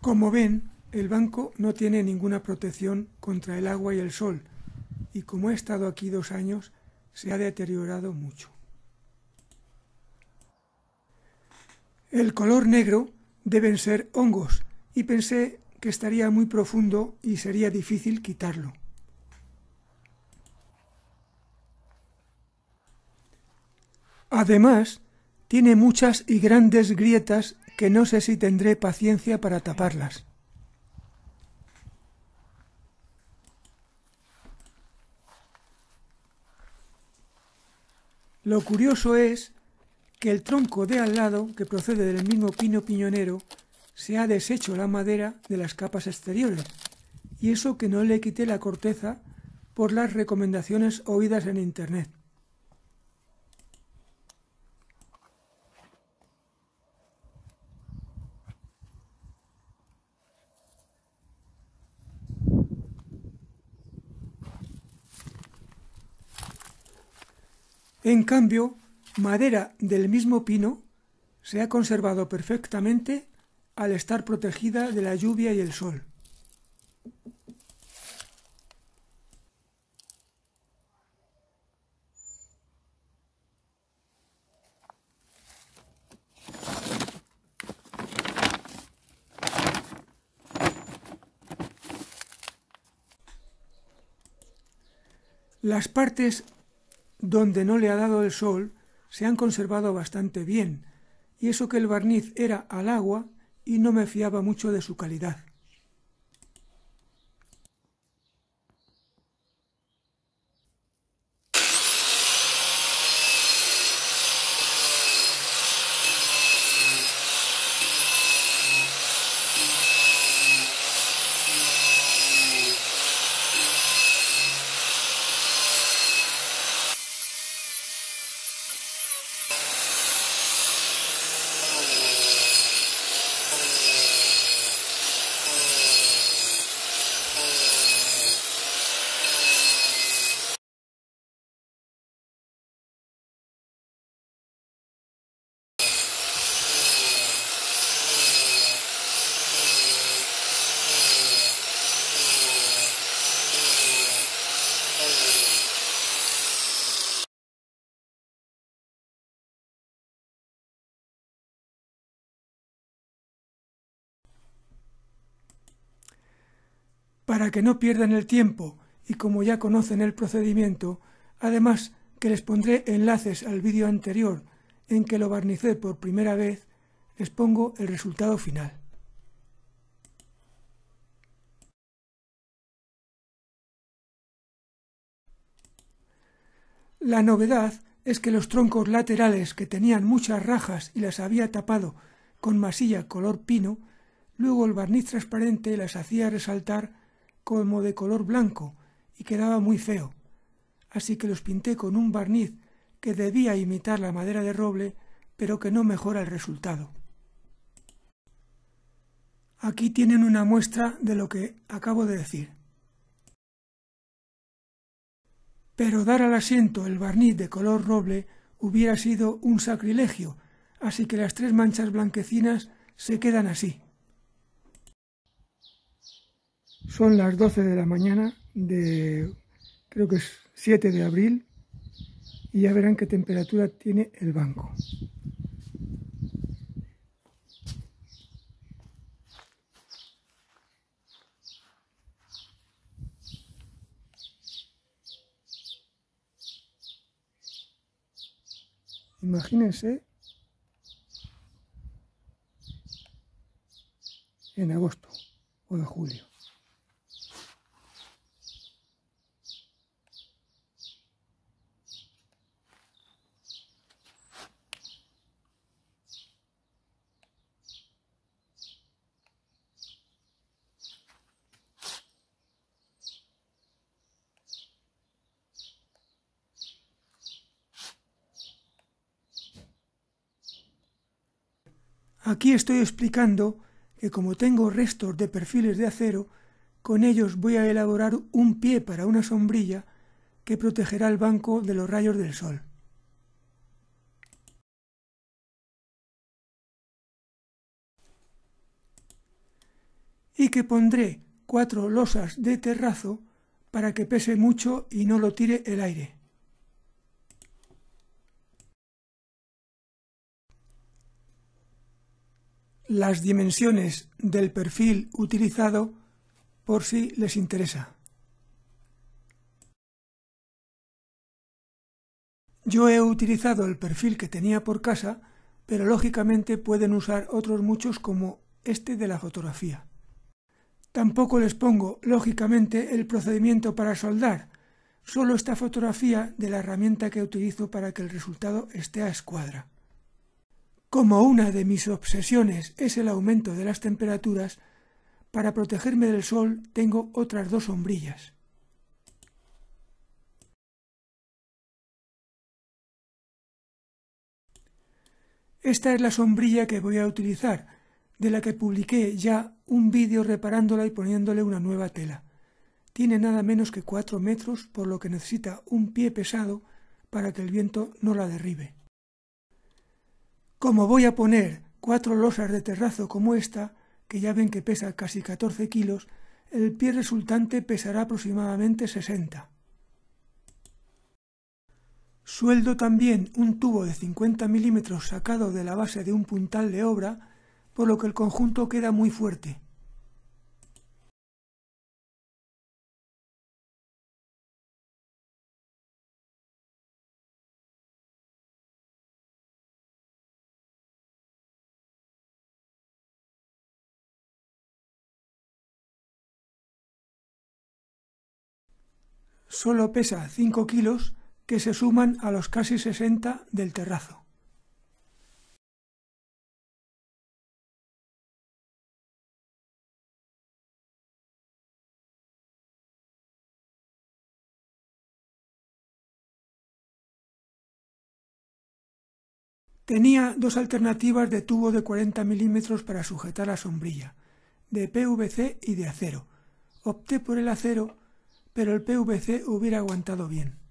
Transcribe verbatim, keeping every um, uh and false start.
Como ven, el banco no tiene ninguna protección contra el agua y el sol, y como he estado aquí dos años, se ha deteriorado mucho. El color negro deben ser hongos, y pensé que estaría muy profundo y sería difícil quitarlo. Además, tiene muchas y grandes grietas que no sé si tendré paciencia para taparlas. Lo curioso es que el tronco de al lado, que procede del mismo pino piñonero, se ha deshecho la madera de las capas exteriores, y eso que no le quité la corteza por las recomendaciones oídas en internet. En cambio, madera del mismo pino se ha conservado perfectamente al estar protegida de la lluvia y el sol. Las partes donde no le ha dado el sol se han conservado bastante bien, y eso que el barniz era al agua y no me fiaba mucho de su calidad. Para que no pierdan el tiempo y como ya conocen el procedimiento, además que les pondré enlaces al vídeo anterior en que lo barnicé por primera vez, les pongo el resultado final. La novedad es que los troncos laterales, que tenían muchas rajas y las había tapado con masilla color pino, luego el barniz transparente las hacía resaltar como de color blanco y quedaba muy feo, así que los pinté con un barniz que debía imitar la madera de roble, pero que no mejora el resultado. Aquí tienen una muestra de lo que acabo de decir. Pero dar al asiento el barniz de color roble hubiera sido un sacrilegio, así que las tres manchas blanquecinas se quedan así. Son las doce de la mañana de, creo que es siete de abril, y ya verán qué temperatura tiene el banco. Imagínense en agosto o en julio. Aquí estoy explicando que como tengo restos de perfiles de acero, con ellos voy a elaborar un pie para una sombrilla que protegerá el banco de los rayos del sol. y que pondré cuatro losas de terrazo para que pese mucho y no lo tire el aire. Las dimensiones del perfil utilizado por si les interesa. Yo he utilizado el perfil que tenía por casa, pero lógicamente pueden usar otros muchos como este de la fotografía. Tampoco les pongo, lógicamente, el procedimiento para soldar, solo esta fotografía de la herramienta que utilizo para que el resultado esté a escuadra. Como una de mis obsesiones es el aumento de las temperaturas, para protegerme del sol tengo otras dos sombrillas. Esta es la sombrilla que voy a utilizar, de la que publiqué ya un vídeo reparándola y poniéndole una nueva tela. Tiene nada menos que cuatro metros, por lo que necesita un pie pesado para que el viento no la derribe. Como voy a poner cuatro losas de terrazo como esta, que ya ven que pesa casi catorce kilos, el pie resultante pesará aproximadamente sesenta. Sueldo también un tubo de cincuenta milímetros sacado de la base de un puntal de obra, por lo que el conjunto queda muy fuerte. Solo pesa cinco kilos, que se suman a los casi sesenta del terrazo. Tenía dos alternativas de tubo de cuarenta milímetros para sujetar la sombrilla, de P V C y de acero. Opté por el acero, pero el P V C hubiera aguantado bien.